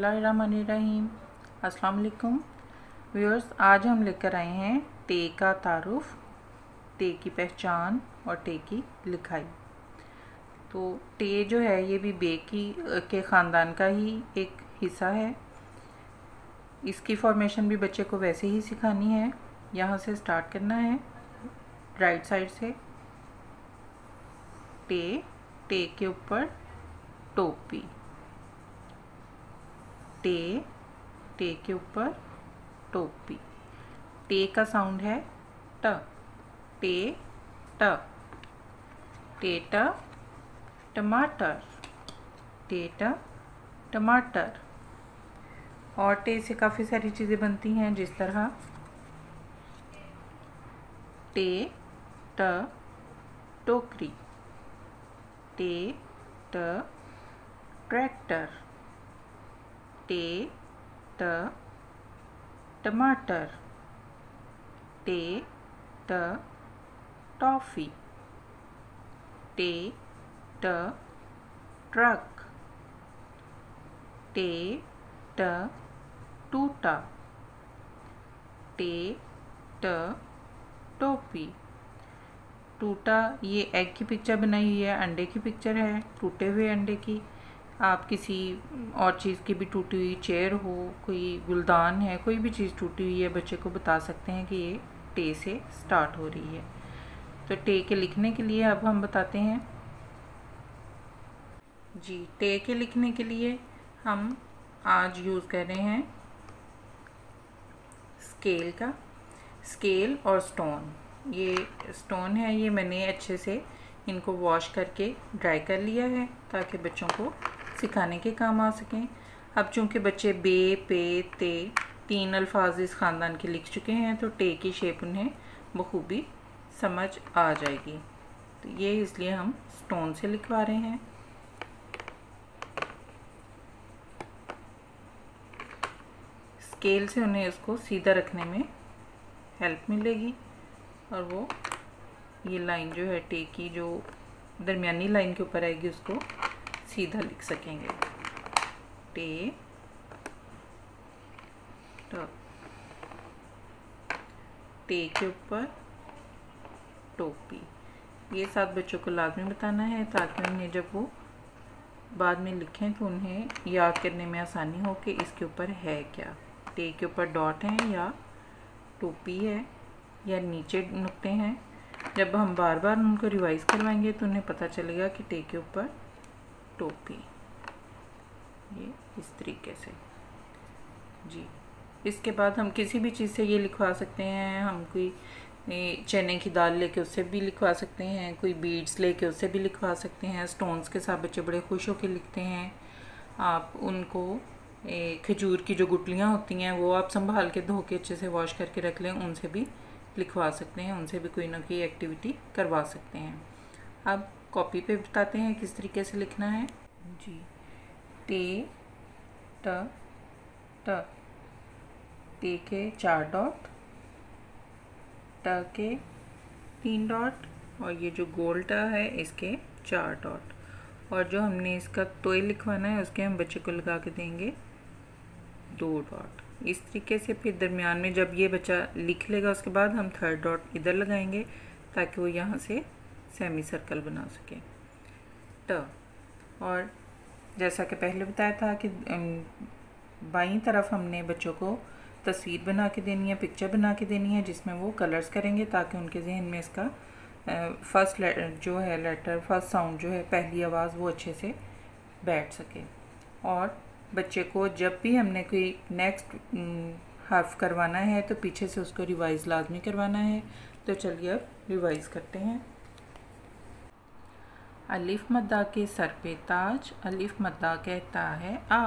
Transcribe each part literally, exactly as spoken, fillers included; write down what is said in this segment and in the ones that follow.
बिस्मिल्लाहिर्रहमानिर्रहीम। अस्सलाम वालेकुम व्यूअर्स, आज हम लेकर आए हैं टे का तारुफ, टे की पहचान और टे की लिखाई। तो टे जो है ये भी बे की के ख़ानदान का ही एक हिस्सा है। इसकी फॉर्मेशन भी बच्चे को वैसे ही सिखानी है। यहाँ से स्टार्ट करना है राइट साइड से। टे, टे के ऊपर टोपी, टे, टे के ऊपर टोपी। टे का साउंड है ट, टे ट, टे ट टमाटर, टे ट टमाटर। और टे से काफ़ी सारी चीज़ें बनती हैं, जिस तरह टे ट टोकरी, टे ट ट्रैक्टर, टे ट टमाटर, टे ट टॉफ़ी, टे ट ट्रक, टे ट टूटा, टे ट टोपी। टूटा ये एग की पिक्चर बनाई हुई है, अंडे की पिक्चर है, टूटे हुए अंडे की। आप किसी और चीज़ की भी टूटी हुई चेयर हो, कोई गुलदान है, कोई भी चीज़ टूटी हुई है, बच्चे को बता सकते हैं कि ये टे से स्टार्ट हो रही है। तो टे के लिखने के लिए अब हम बताते हैं जी। टे के लिखने के लिए हम आज यूज़ कर रहे हैं स्केल का, स्केल और स्टोन। ये स्टोन है, ये मैंने अच्छे से इनको वॉश करके ड्राई कर लिया है ताकि बच्चों को सिखाने के काम आ सकें। अब चूँकि बच्चे बे, पे, ते तीन अल्फाज इस ख़ानदान के लिख चुके हैं, तो टे की शेप उन्हें बखूबी समझ आ जाएगी। तो ये इसलिए हम स्टोन से लिखवा रहे हैं। स्केल से उन्हें उसको सीधा रखने में हेल्प मिलेगी और वो ये लाइन जो है टे की, जो दरमियानी लाइन के ऊपर आएगी, उसको सीधा लिख सकेंगे। टे ट, टे के ऊपर टोपी। ये सात बच्चों को लाजमी बताना है ताकि उन्हें जब वो बाद में लिखें तो उन्हें याद करने में आसानी हो कि इसके ऊपर है क्या। टे के ऊपर डॉट हैं या टोपी है या नीचे नुक्ते हैं। जब हम बार बार उनको रिवाइज करवाएंगे तो उन्हें पता चलेगा कि टे के ऊपर टोपी, ये इस तरीके से जी। इसके बाद हम किसी भी चीज़ से ये लिखवा सकते हैं। हम कोई चने की दाल लेके उससे भी लिखवा सकते हैं, कोई बीड्स लेके उससे भी लिखवा सकते हैं। स्टोन्स के साथ बच्चे बड़े खुश होकर लिखते हैं। आप उनको खजूर की जो गुटलियाँ होती हैं वो आप संभाल के धो के अच्छे से वॉश करके रख लें, उनसे भी लिखवा सकते हैं, उनसे भी कोई ना कोई एक्टिविटी करवा सकते हैं। अब कॉपी पे बताते हैं किस तरीके से लिखना है जी। टे ट ट, टे के चार डॉट, ट के तीन डॉट, और ये जो गोल ट है इसके चार डॉट। और जो हमने इसका टोए लिखवाना है उसके हम बच्चे को लगा के देंगे दो डॉट। इस तरीके से फिर दरमियान में जब ये बच्चा लिख लेगा उसके बाद हम थर्ड डॉट इधर लगाएंगे ताकि वो यहाँ से सेमी सर्कल बना सके ट। और जैसा कि पहले बताया था कि बाईं तरफ हमने बच्चों को तस्वीर बना के देनी है, पिक्चर बना के देनी है, जिसमें वो कलर्स करेंगे ताकि उनके जहन में इसका फर्स्ट जो है लेटर, फर्स्ट साउंड जो है, पहली आवाज़, वो अच्छे से बैठ सके। और बच्चे को जब भी हमने कोई नेक्स्ट हर्फ करवाना है तो पीछे से उसको रिवाइज़ लाजमी करवाना है। तो चलिए अब रिवाइज़ करते हैं। अलिफ मद्दा के सर पे ताज, अलिफ मद्दा कहता है आ।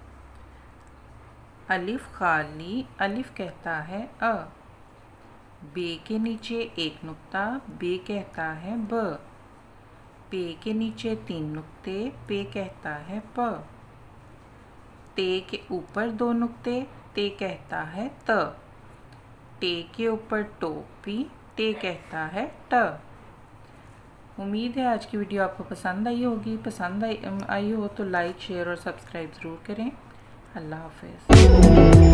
अलिफ खाली, अलिफ कहता है अ। बे के नीचे एक नुक्ता, बे कहता है ब। पे के नीचे तीन नुक्ते, पे कहता है प। टे के ऊपर दो नुक्ते, ते कहता है त। टे के ऊपर टोपी, टे कहता है ट। उम्मीद है आज की वीडियो आपको पसंद आई होगी। पसंद आई आई हो तो लाइक, शेयर और सब्सक्राइब ज़रूर करें। अल्लाह हाफिज़।